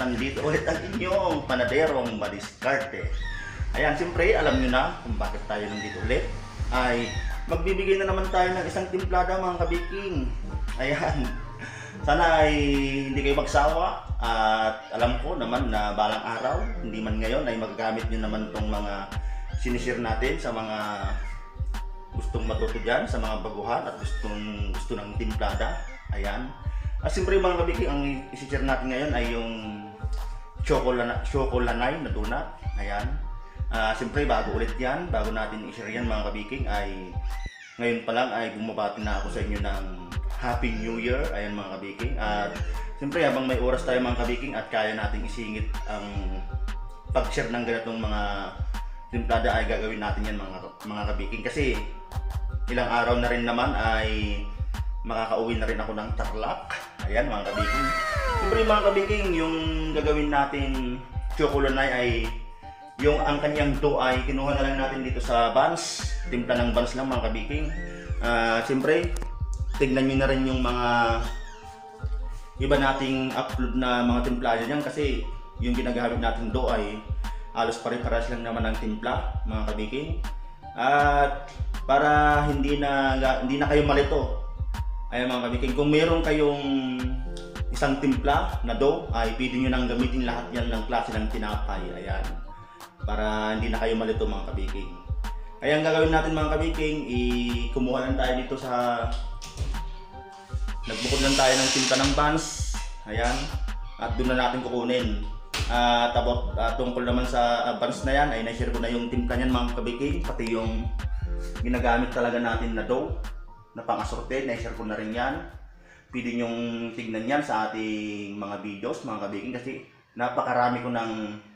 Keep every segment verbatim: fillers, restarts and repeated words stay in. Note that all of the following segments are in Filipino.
nandito ulit ang inyong panaderong madiskarte. Ayan, siyempre alam nyo na kung bakit tayo nandito ulit. Ay magbibigay na naman tayo ng isang timplada mga kabiking. Ayan, sana ay hindi kayo magsawa. At alam ko naman na balang araw, hindi man ngayon, ay magagamit nyo naman itong mga sinishare natin sa mga gustong matuto dyan, sa mga baguhan at gustong, gusto ng timplada. Ayan. At siyempre mga kabiking, ang isi-share natin ngayon ay yung chocolate, chocolanay na donut. Ayan. Uh, siyempre bago ulit yan, bago natin i-share yan mga kabiking, ay ngayon pa lang ay bumabati na ako sa inyo ng Happy New Year. Ayan mga kabiking. At siyempre habang may oras tayo mga kabiking at kaya nating isingit ang pag-share ng ganitong mga timplada, ay gagawin natin yan mga, mga kabiking. Kasi ilang araw na rin naman ay makakauwi na rin ako ng Tarlac. Ayan mga kabiking. Siyempre mga kabiking, yung gagawin natin chocolanay ay yung ang kanyang dough ay kinuha na lang natin dito sa buns. Timpla ng buns lang mga kabiking. Uh, siyempre, tignan nyo na rin yung mga iba nating upload na mga timplada dyan, kasi yung ginagamit natin dough ay halos pare-paras lang naman ang timpla mga kabiking. At para hindi na hindi na kayo malito, ayan mga kabiking, kung meron kayong isang timpla na dough ay pwede nyo nang gamitin lahat yan ng klase ng tinapay. Ayan, para hindi na kayo malito mga kabiking. Kaya ang gagawin natin mga kabiking, i-kumuha lang tayo dito sa nagbukod lang tayo ng timpla ng buns. Ayan, at doon na natin kukunin. Uh, tapos uh, tungkol naman sa uh, buns na yan, ay na-share ko na yung timpla niyan mga kabiking, pati yung ginagamit talaga natin na dough na pang-assorted, na-share ko na rin yan. Pwede nyong tignan yan sa ating mga videos mga kabiking, kasi napakarami ko ng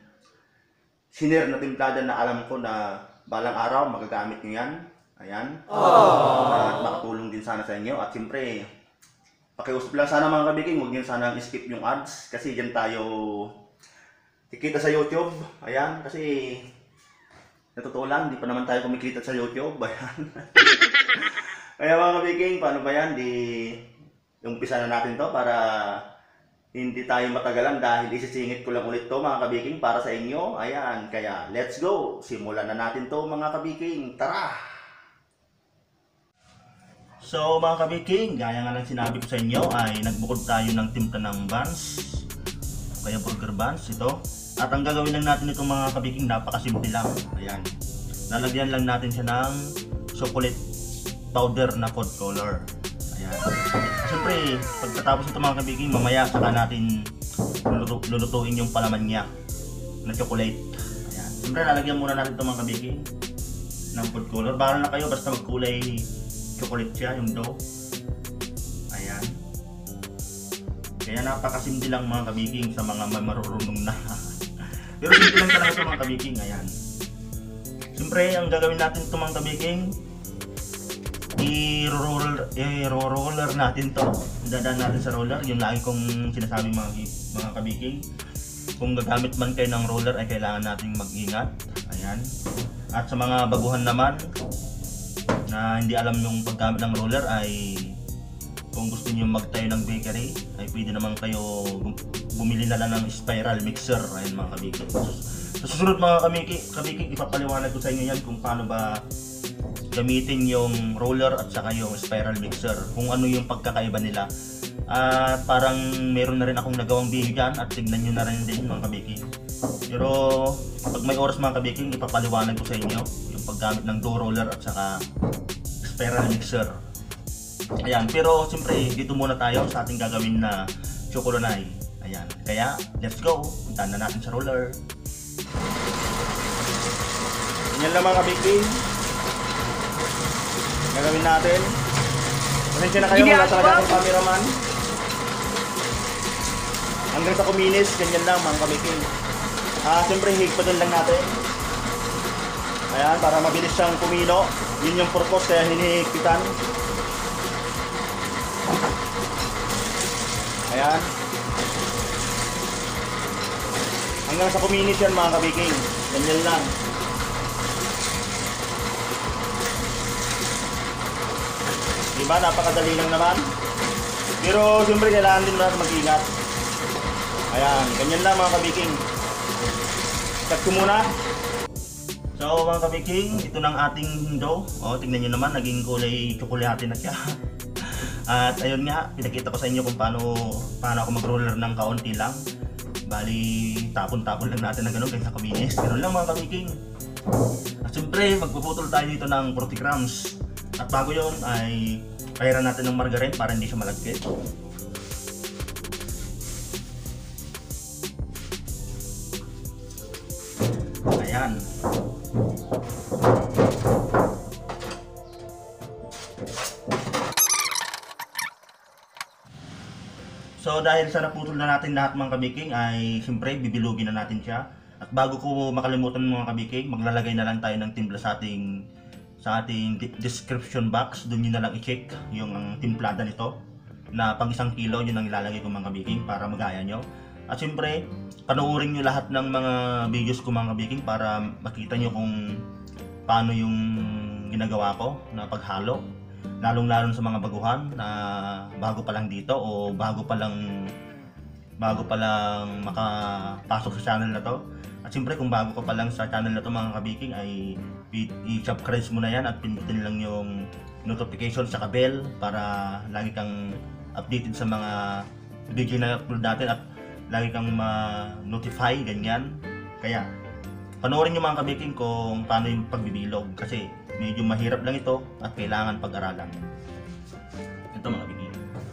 sinare na timplada na alam ko na balang araw magagamit nyo yan. Ayan. Aww. At makatulong din sana sa inyo. At siyempre, pakiusap lang sana mga kabiking, huwag nyo sana skip yung ads, kasi dyan tayo kikita sa YouTube. Ayan, kasi natotoo lang, hindi pa naman tayo kumikita sa YouTube. Ayan. Kaya mga kabiking, paano ba yan? Di umpisa na natin to para hindi tayo matagalan, dahil isisingit ko lang ulit to mga kabiking para sa inyo. Ayan, kaya let's go! Simulan na natin to mga kabiking. Tara! So mga kabiking, gaya nga lang sinabi ko sa inyo, ay nagbukod tayo ng timpla ng buns, kaya burger buns ito. At ang gagawin lang natin itong mga kabiking, napakasimple lang. Ayan, lalagyan lang natin siya ng chocolate powder na food color. Ayan. Siyempre, pagkatapos ito mga kabiking, mamaya saka natin luluto, lulutuin yung palaman niya na chocolate. Ayan. Siyempre, lalagyan muna natin ito mga kabiking ng food color. Bahala na kayo, basta magkulay chocolate siya, yung dough. Ayan. Kaya napakasimple lang mga kabiking sa mga marurunong na. Pero simple lang talaga ito mga kabiking. Ayan. Siyempre, ang gagawin natin ito mga kabiking, i-roller, i-roller natin to. Dadaan natin sa roller. Yung lagi kong sinasabi mga, mga kabiking, kung gagamit man kayo ng roller ay kailangan nating mag-ingat. Ayan. At sa mga baguhan naman na hindi alam yung paggamit ng roller, ay kung gusto niyo magtayo ng bakery ay pwede naman kayo bumili na lang ng spiral mixer. Ayan mga kabiking. Sa susunod mga kabiking, kabiking ipapaliwanag ko sa inyo yan kung paano ba gamitin yung roller at saka yung spiral mixer, kung ano yung pagkakaiba nila. At uh, parang meron na rin akong nagawang video dyan, at tignan nyo na rin din mga kabiking. Pero pag may oras mga kabiking, ipapaliwanag ko sa inyo yung paggamit ng dough roller at saka spiral mixer. Ayan, pero siyempre dito muna tayo sa ating gagawin na chocolanay. Ayan, kaya let's go, puntahan na natin sa roller. Ganyan lang mga kabiking gagawin natin. Pasensya na kayo, wala talaga akong cameraman. Hanggang sa kuminis, ganyan lang mga kabiking. Ah, siyempre higpatin lang natin. Ayan, para mabilis siyang kumino. Yun yung purpose kaya hinihigpitan. Ayan. Hanggang sa kuminis yan mga kabiking. Ganyan lang. Diba? Napakadali lang naman. Pero siyempre kailangan din natin mag-ingat. Ayan, ganyan lang mga kabiking. Cut ko muna. So mga kabiking, ito ng ating dough. O, tingnan nyo naman, naging kulay tsokolate na siya. At ayun nga, pinakita ko sa inyo kung paano, paano ako mag-roller ng kaunti lang. Bali, tapon-tapon lang natin na gano'n kaysa kabinis. Gano'n lang mga kabiking. At siyempre, magpuputol tayo dito ng forty grams. At bago yun ay pahiran natin ng margarine para hindi siya malagkit. Ayan. So dahil sa naputol na natin lahat mga kabiking ay siyempre bibilugin na natin siya. At bago ko makalimutan mga kabiking, maglalagay na lang tayo ng timpla sa ating sa ating description box. Doon nyo na lang i-check yung timplada nito na pang isang kilo, yun ang ilalagay ko mga kabiking para magaya nyo. At siyempre, panoorin nyo lahat ng mga videos ko mga kabiking para makita nyo kung paano yung ginagawa ko na paghalo. Lalong-lalong sa mga baguhan na bago pa lang dito o bago pa lang bago pa lang makapasok sa channel na to. At siyempre kung bago ka pa lang sa channel na to mga kabiking ay i-subscribe mo na yan at pindutin lang yung notification sa bell para lagi kang updated sa mga video na upload natin at lagi kang ma-notify ganyan. Kaya panoorin nyo mga kabiking kung paano yung pagbibilog kasi medyo mahirap lang ito at kailangan pag-aralan. Ito mga kabiking.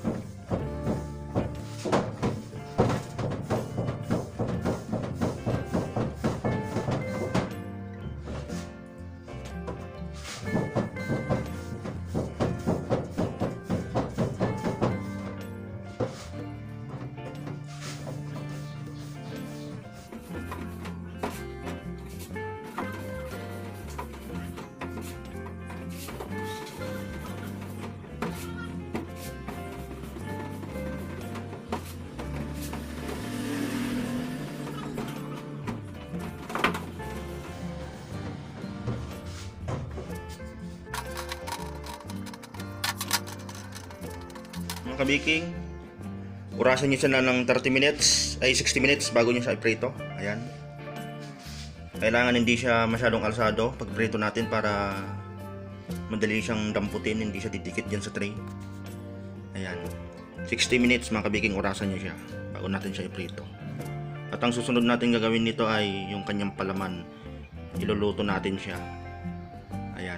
Mga kabiking, orasan nyo siya na ng thirty minutes ay sixty minutes bago nyo siya i-prito. Ayan. Kailangan hindi siya masyadong alsado pag prito natin para madali siyang damputin, hindi siya didikit dyan sa tray. Ayan. sixty minutes mga kabiking, orasan nyo siya bago natin siya i-prito. At ang susunod natin gagawin nito ay yung kanyang palaman. Iluluto natin siya. Ayan.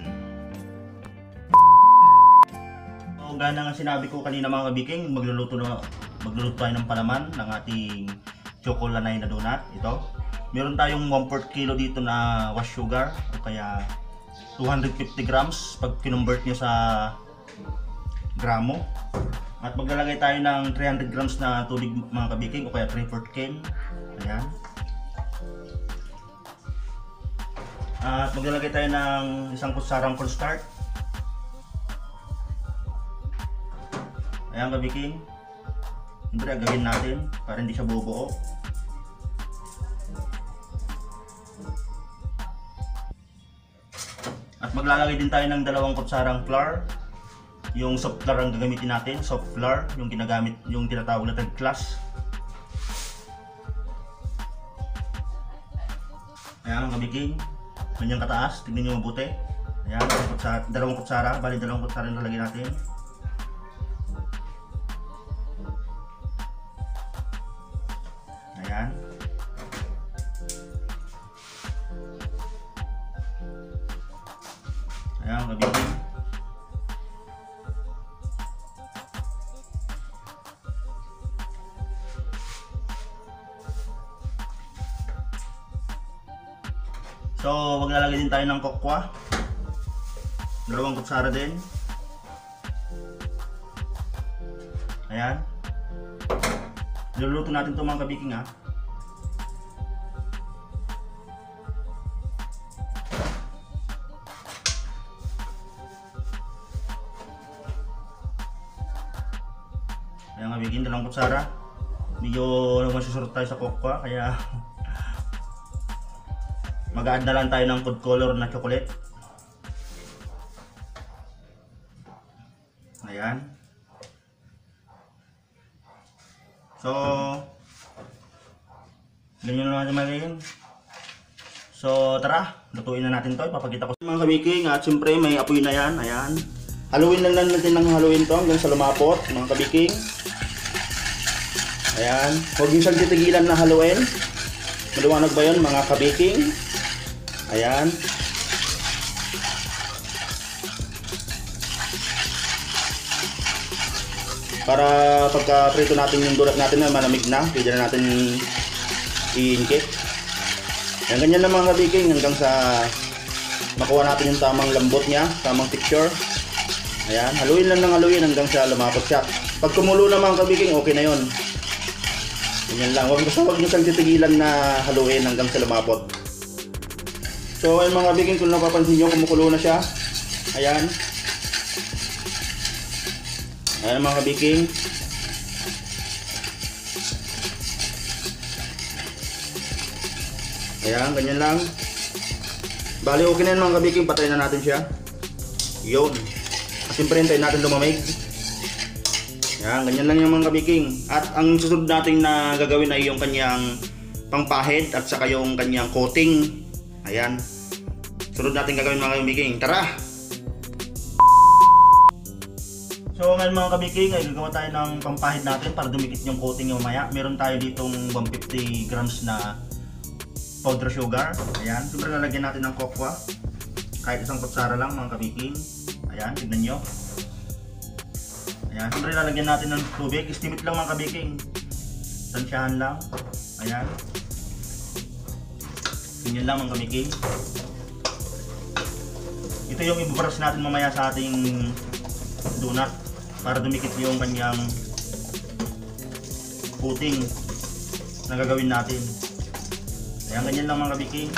So, gaya nga sinabi ko kanina mga kabiking, magluluto na magluluto tayo ng palaman ng ating chocolanay na donut. Ito. Meron tayong one fourth kilo dito na wash sugar o kaya two hundred fifty grams pag kinonvert nyo sa gramo. At maglalagay tayo ng three hundred grams na tubig mga kabiking o kaya three fourths can. Ayan. At maglalagay tayo ng isang kutsarang cornstarch. Ayan kabiking. Siyempre agawin natin para hindi siya bubuo. At maglalagay din tayo ng dalawang kutsarang flour. Yung soft flour ang gagamitin natin, soft flour, yung ginagamit, yung tinatawag na third class. Ayan kabiking. Ganyan kataas, tignan nyo mabuti. Ayan, kutsara, dalawang kutsara, bali dalawang kutsara yung lalagay natin. Ayan. Ayan, kabikin. So, maglalagay din tayo ng kokwa. Dalawang kutsara din. Ayan. Niluluto natin ito mga kabiking ha. Ayan kabiking, dalawang kutsara. Medyo masusurot tayo sa kokwa kaya mag-add na lang tayo ng food color na chocolate. Ayan. So, Ganyan lang natin magayin. So tara, lutuin na natin to. Ipapakita ko mga kabiking at siyempre may apoy na yan. Ayan. Haluin lang lang natin ng haluin to hanggang sa lumapot mga kabiking. Ayan. Huwag yung siyang titigilan na haluin. Maliwanag ba yun mga kabiking? Ayan. Para pagka prito natin yung donut natin na malamig na, pwede na natin i-inkit. Yan, ganyan lang mga kabiking hanggang sa makuha natin yung tamang lambot niya, tamang texture. Ayan, haluin lang ng haluin hanggang sa lumapot siya. Pag kumulo na mga kabiking, okay na yon. Ganyan lang, huwag basta huwag nyo siyang titigilan na haluin hanggang sa lumapot. So ayun mga kabiking, kung napapansin nyo, kumukulo na siya. Ayan. Ayan mga kabiking. Ayan, ganyan lang. Bali okay na yun mga kabiking, patayin na natin siya. Yun. Siyempre hintayin natin lumamig. Ayan, ganyan lang yung mga kabiking. At ang susunod natin na gagawin ay yung kanyang pangpahid at saka yung kanyang coating. Ayan. Sunod natin gagawin mga kabiking. Tara! So ngayon mga kabiking, ay gagawa tayo ng pampahid natin para dumikit yung coating yung mamaya. Meron tayo ditong one hundred fifty grams na powder sugar. Ayan, siyempre lalagyan natin ng cocoa. Kahit isang kutsara lang mga kabiking. Ayan, tignan nyo. Ayan, siyempre lalagyan natin ng tubig. Estimate lang mga kabiking. Tansyahan lang. Ayan. Ganyan lang mga kabiking. Ito yung ibabrush natin mamaya sa ating donut para dumikit yung kanyang coating na gagawin natin. Ayan, ganyan lang mga kabiking.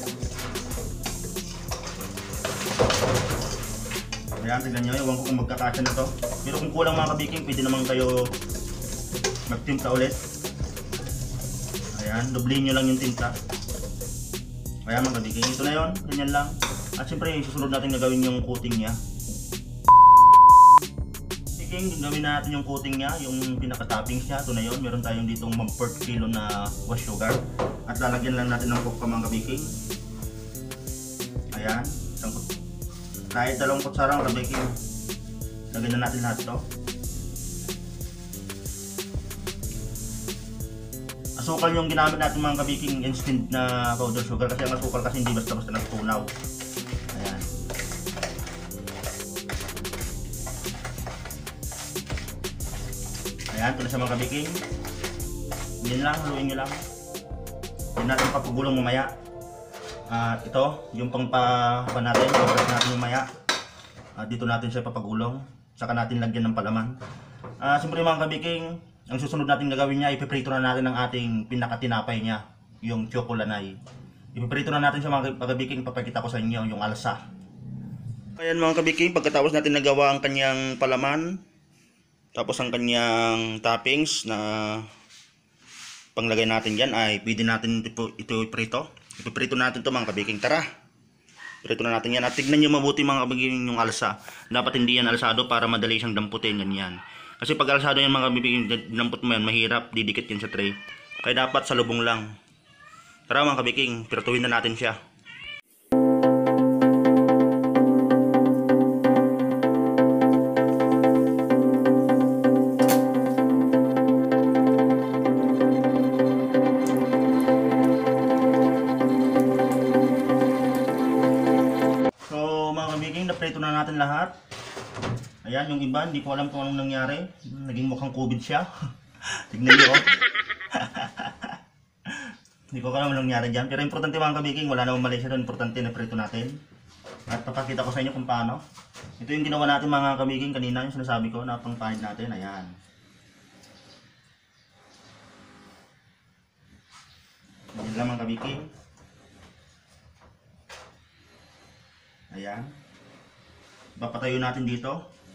Ayan, tignan nyo, ewan ko kung magkakasya na to. Pero kung kulang mga kabiking, pwede naman kayo magtimpla ulit. Ayan, doblihin nyo lang yung timpla. Ayan mga kabiking, ito na yun, ganyan lang. At siyempre, susunod natin gagawin yung coating niya. Gagawin natin yung coating niya, yung pinaka-toppings niya. Ito na yun, meron tayong ditong one fourth kilo na wash sugar. At lalagyan lang natin ng cocoa mga kabiking. Ayan, isang kahit dalawang kutsara mga kabiking. Lagyan na natin lahat ito. Asukal yung ginamit natin mga kabiking, instant na powder sugar. Kasi ang asukal kasi hindi basta-basta nagtunaw. Ayan. Ayan, ito na sa mga kabiking. Yan lang, haluin nyo lang. Yan natin papagulong mamaya. Uh, ito, yung pang pa, pa natin, pabras natin mamaya. Uh, dito natin siya papagulong. Saka natin lagyan ng palaman. Uh, Siyempre mga kabiking, ang susunod natin gagawin niya, ipiprito na natin ang ating pinakatinapay niya. Yung chocolanay. Ipiprito na natin siya mga kabiking, papakita ko sa inyo yung alsa. Ayan mga kabiking, pagkatapos natin nagawa ang kanyang palaman, tapos ang kanyang toppings na panglagay natin dyan ay pwede natin ito, ito iprito. Ipiprito natin ito mga kabiking. Tara! Prito na natin yan. At tignan nyo mabuti mga kabiking yung alsa. Dapat hindi yan alsado para madali siyang damputin. Ganyan. Kasi pag alsado yan mga kabiking, damput mo yan, mahirap. Didikit yan sa tray. Kaya dapat sa lubong lang. Tara mga kabiking, piratuhin na natin siya. Prito na natin lahat. Ayan, yung iba, hindi ko alam kung anong nangyari. Naging mukhang COVID siya. Tignan nyo. Hindi ko alam anong nangyari dyan. Pero importante mga kabiking, wala namang mali siya doon. Importante na prito natin. At papakita ko sa inyo kung paano. Ito yung ginawa natin mga kabiking kanina, yung sinasabi ko na pangpahid natin. Ayan. Ayan lang mga kabiking. Ayan. Papatayo natin dito.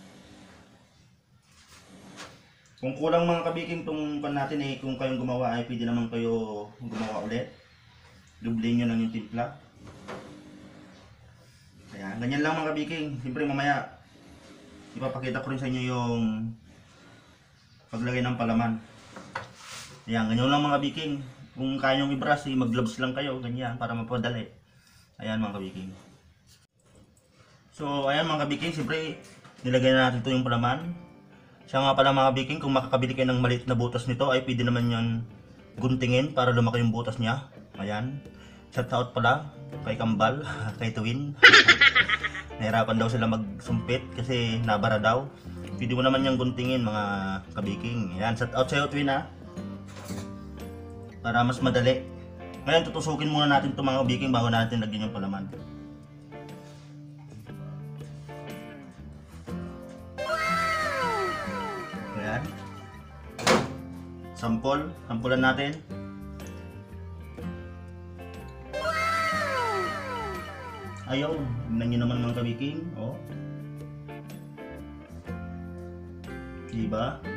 Kung kulang mga kabiking itong pan natin eh, kung kayong gumawa ay pwede naman kayo gumawa ulit. Dublihin nyo lang yung timpla. Ayan, ganyan lang mga kabiking. Siyempre mamaya ipapakita ko rin sa inyo yung paglagay ng palaman. Ayan, ganyan lang mga kabiking. Kung kaya nyo i-brush, eh, mag-gloves lang kayo, ganyan, para mapadali. Ayan mga kabiking. So, ayan mga kabiking, siyempre, nilagay na natin ito yung palaman. Siya nga pala mga kabiking, kung makakabili kayo ng maliit na butas nito, ay pwede naman yan guntingin para lumaki yung butas niya. Ayan. Shout out pala kay Kambal, kay Twin. Nahirapan daw sila magsumpit kasi nabara daw. Pwede mo naman yung guntingin mga kabiking. Ayan, shout out sa'yo Twin ha. Para mas madali. Ngayon tutusukin muna natin ito mga kabiking bago natin lagyan yung palaman. Ayan. Sampol, sampulan natin. Ayaw, tignan nyo naman mga kabiking. Oh. Diba?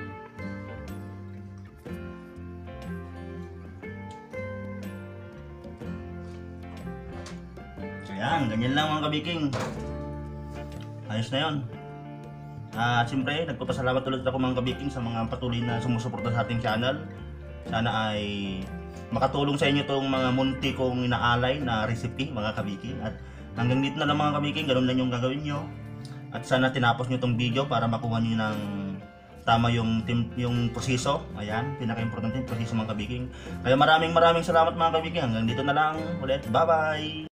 So yan, ganyan lang mga kabiking. Ayos na yun. At uh, siyempre, nagpapasalamat ulit ako mga kabiking sa mga patuloy na sumusuporta sa ating channel. Sana ay makatulong sa inyo itong mga munti kong inaalay na recipe mga kabiking. At hanggang dito na lang mga kabiking, ganun lang yung gagawin nyo. At sana tinapos nyo itong video para makuha nyo ng tama yung, tim, yung proseso. Ayan, pinaka-importante yung proseso mga kabiking. Kaya maraming maraming salamat mga kabiking. Hanggang dito na lang ulit. Bye bye!